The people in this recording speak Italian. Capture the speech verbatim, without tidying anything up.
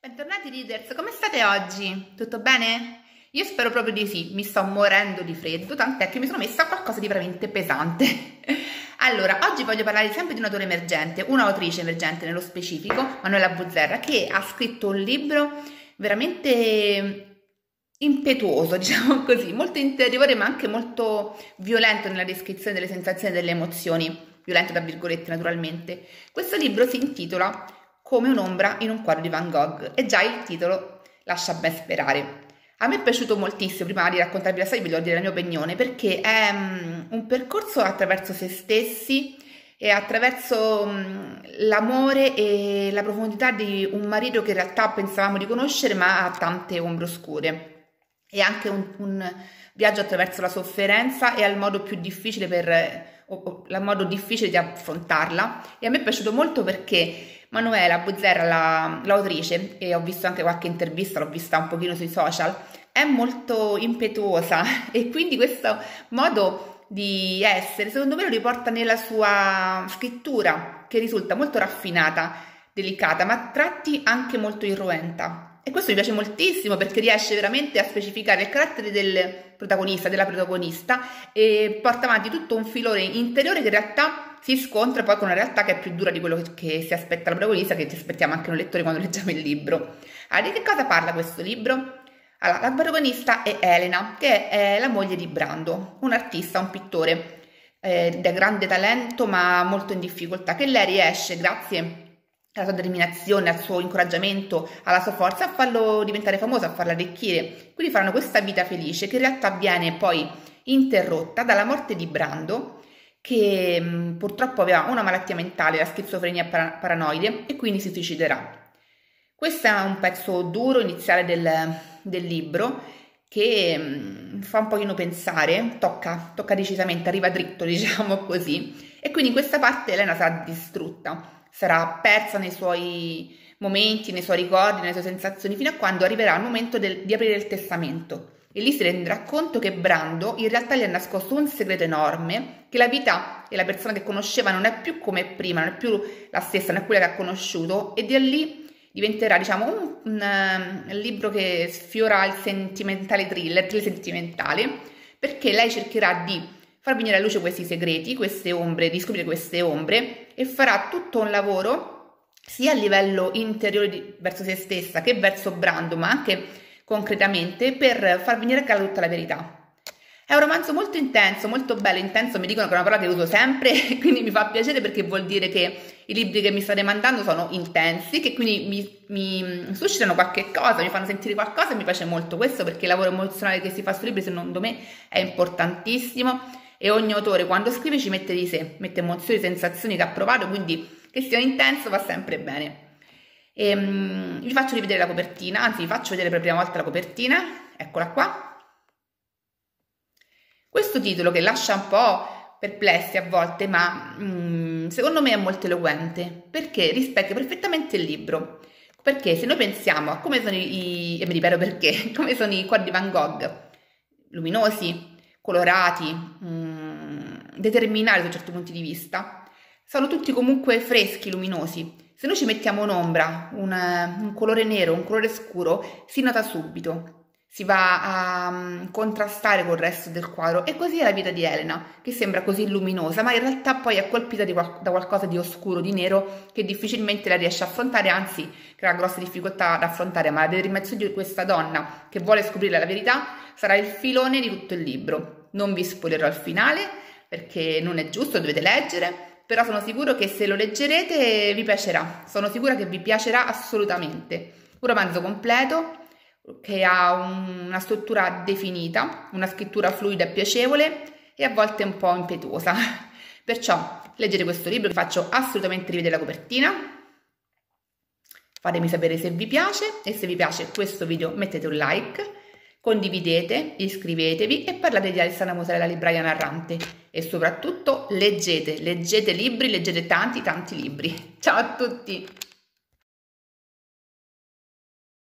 Bentornati readers, come state oggi? Tutto bene? Io spero proprio di sì, mi sto morendo di freddo, tant'è che mi sono messa qualcosa di veramente pesante. Allora, oggi voglio parlare sempre di un autore emergente, un'autrice emergente nello specifico, Manuela Buzzerra, che ha scritto un libro veramente impetuoso, diciamo così, molto interiore ma anche molto violento nella descrizione delle sensazioni e delle emozioni, violento tra virgolette naturalmente. Questo libro si intitola Come un'ombra in un quadro di Van Gogh e già il titolo lascia ben sperare. A me è piaciuto moltissimo, prima di raccontarvi la storia vi voglio dire la mia opinione, perché è um, un percorso attraverso se stessi e attraverso um, l'amore e la profondità di un marito che in realtà pensavamo di conoscere ma ha tante ombre oscure. È anche un, un viaggio attraverso la sofferenza e al modo più difficile per o, o, il modo difficile di affrontarla, e a me è piaciuto molto perché Manuela Buzzerra, l'autrice, e ho visto anche qualche intervista, l'ho vista un pochino sui social, è molto impetuosa e quindi questo modo di essere secondo me lo riporta nella sua scrittura, che risulta molto raffinata, delicata, ma a tratti anche molto irruenta. E questo mi piace moltissimo perché riesce veramente a specificare il carattere del protagonista, della protagonista, e porta avanti tutto un filone interiore che in realtà si scontra poi con una realtà che è più dura di quello che si aspetta la protagonista, che ci aspettiamo anche noi lettori quando leggiamo il libro. Allora, di che cosa parla questo libro? Allora, la protagonista è Elena, che è la moglie di Brando, un artista, un pittore eh, di grande talento ma molto in difficoltà, che lei riesce, grazie alla sua determinazione, al suo incoraggiamento, alla sua forza, a farlo diventare famoso, a farla arricchire. Quindi faranno questa vita felice che in realtà viene poi interrotta dalla morte di Brando, che mh, purtroppo aveva una malattia mentale, la schizofrenia para paranoide, e quindi si suiciderà. Questo è un pezzo duro iniziale del, del libro che mh, fa un pochino pensare, tocca, tocca decisamente, arriva dritto, diciamo così, e quindi in questa parte Elena sarà distrutta, sarà persa nei suoi momenti, nei suoi ricordi, nelle sue sensazioni, fino a quando arriverà il momento del, di aprire il testamento. E lì si renderà conto che Brando in realtà gli ha nascosto un segreto enorme, che la vita e la persona che conosceva non è più come prima, non è più la stessa, non è quella che ha conosciuto, e da lì diventerà, diciamo, un, un, un libro che sfiora il sentimentale thriller, il sentimentale, perché lei cercherà di far venire alla luce questi segreti, queste ombre, di scoprire queste ombre, e farà tutto un lavoro sia a livello interiore di, verso se stessa che verso Brando, ma anche concretamente per far venire a galla tutta la verità. È un romanzo molto intenso, molto bello. Intenso mi dicono che è una parola che uso sempre, quindi mi fa piacere perché vuol dire che i libri che mi state mandando sono intensi, che quindi mi, mi suscitano qualche cosa, mi fanno sentire qualcosa, e mi piace molto questo perché il lavoro emozionale che si fa sui libri secondo me è importantissimo. E ogni autore quando scrive ci mette di sé, mette emozioni, sensazioni che ha provato, quindi che sia intenso va sempre bene. E, um, vi faccio rivedere la copertina, anzi vi faccio vedere per la prima volta la copertina, eccola qua. Questo titolo che lascia un po' perplessi a volte, ma um, secondo me è molto eloquente, perché rispecchia perfettamente il libro. Perché se noi pensiamo a come sono i, e mi ripeto perché, come sono i quadri di Van Gogh, luminosi, colorati, mh, determinati da certi punti di vista, sono tutti comunque freschi, luminosi. Se noi ci mettiamo un'ombra, un, un colore nero, un colore scuro, si nota subito, si va a um, contrastare col resto del quadro, e così è la vita di Elena, che sembra così luminosa, ma in realtà poi è colpita di qual da qualcosa di oscuro, di nero, che difficilmente la riesce a affrontare, anzi che ha grosse difficoltà ad affrontare, ma la determinazione di questa donna che vuole scoprire la verità sarà il filone di tutto il libro. Non vi spoilerò il finale perché non è giusto, dovete leggere, però sono sicuro che se lo leggerete vi piacerà, sono sicura che vi piacerà assolutamente. Un romanzo completo che ha un, una struttura definita, una scrittura fluida e piacevole e a volte un po' impetuosa. Perciò leggete questo libro, vi faccio assolutamente rivedere la copertina. Fatemi sapere se vi piace, e se vi piace questo video mettete un like, condividete, iscrivetevi e parlate di Alessandra Mosella, la libraia narrante, e soprattutto leggete, leggete libri, leggete tanti tanti libri. Ciao a tutti!